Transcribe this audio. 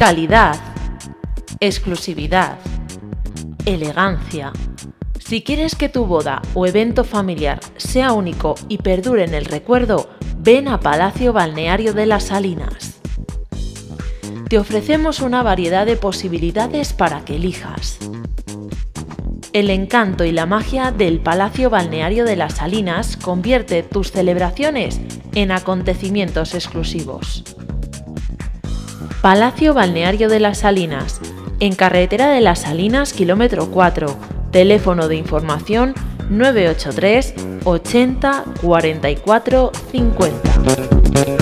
calidad, exclusividad, elegancia. Si quieres que tu boda o evento familiar sea único y perdure en el recuerdo, ven a Palacio Balneario de las Salinas. Te ofrecemos una variedad de posibilidades para que elijas. El encanto y la magia del Palacio Balneario de las Salinas convierte tus celebraciones en acontecimientos exclusivos. Palacio Balneario de las Salinas, en Carretera de las Salinas, kilómetro 4, teléfono de información 983 80 44 50.